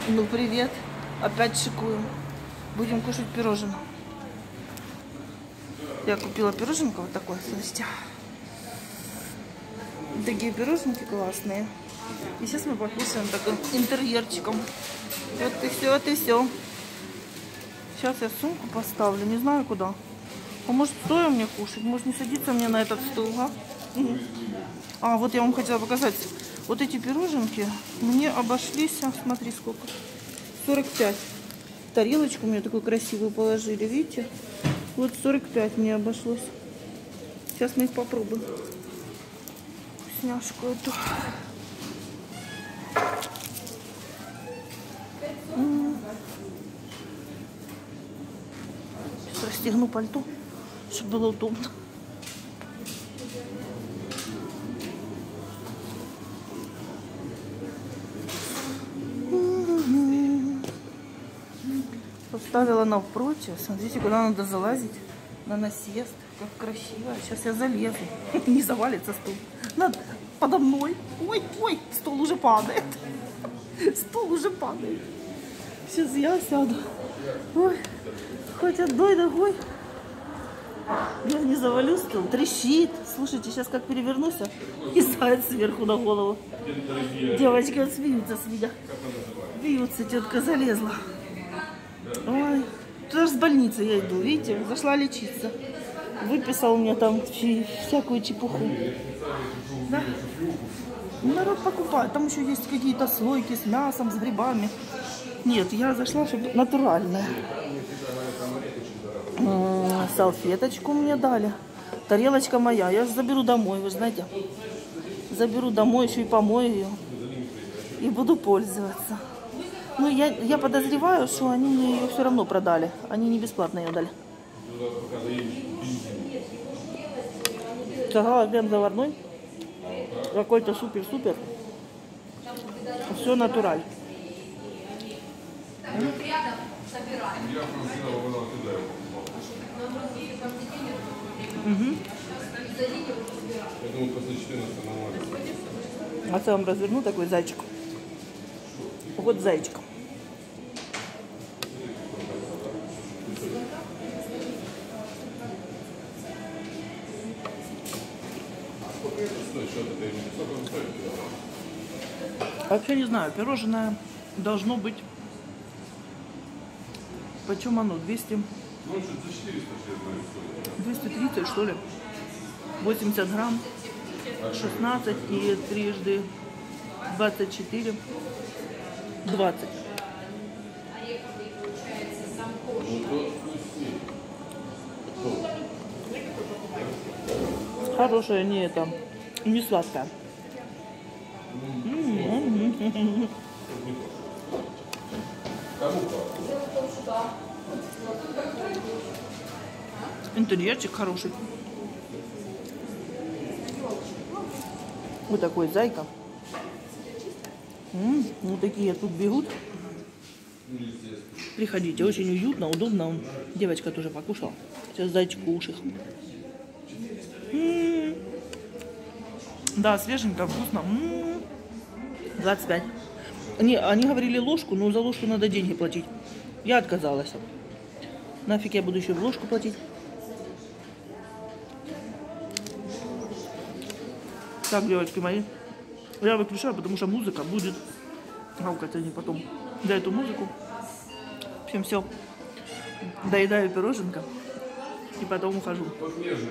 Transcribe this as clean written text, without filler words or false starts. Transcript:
Ну, привет. Опять шикуем. Будем кушать пирожное. Я купила пироженка вот такое, слушайте. Такие пироженки классные. И сейчас мы покушаем таким интерьерчиком. Вот и все, вот и все. Сейчас я сумку поставлю, не знаю куда. А может, стоя мне кушать? Может, не садиться мне на этот стул, а? А, вот я вам хотела показать. Вот эти пироженки мне обошлись, смотри сколько, 45. Тарелочку мне такую красивую положили, видите? Вот 45 мне обошлось. Сейчас мы их попробуем. Вкусняшку эту. Сейчас расстегну пальто, чтобы было удобно. Поставила напротив. Смотрите, куда надо залазить. На насест. Как красиво. Сейчас я залезу. Не завалится стул. Надо подо мной. Ой, ой, стол уже падает. Стол уже падает. Сейчас я сяду. Ой, хоть одной ногой. Я не завалю стол. Трещит. Слушайте, сейчас как перевернусь и ставит сверху на голову. Девочки вот смеются с меня. Смеются, тетка залезла. Ой, туда же с больницы я иду, видите, зашла лечиться. Выписал мне там всякую чепуху. Да? Народ покупает, там еще есть какие-то слойки с мясом, с грибами. Нет, я зашла, чтобы натуральное. Салфеточку мне дали. Тарелочка моя, я же заберу домой, вы знаете. Заберу домой, еще и помою ее. И буду пользоваться. Ну, я подозреваю, что они мне ее все равно продали. Они не бесплатно ее дали. Сказала, прям заварной. Какой-то супер-супер. Все натураль. Угу. А я вам разверну такой зайчик. Вот зайчик. Вообще не знаю, пирожное должно быть. Почем оно? 200? 230, что ли? 80 грамм. 16 и трижды 24. 20. Хорошая, не это, не сладкая. Интерьерчик хороший. Вот такой зайка. Вот такие тут бегут. Приходите, очень уютно, удобно. Девочка тоже покушала. Сейчас зайчик кушает. Да, свеженько, вкусно. 25. Они говорили ложку, но за ложку надо деньги платить. Я отказалась. Нафиг я буду еще в ложку платить. Так, девочки мои, я выключаю, потому что музыка будет гавкать они потом. Да, эту музыку. В общем, все. Доедаю пироженка и потом ухожу.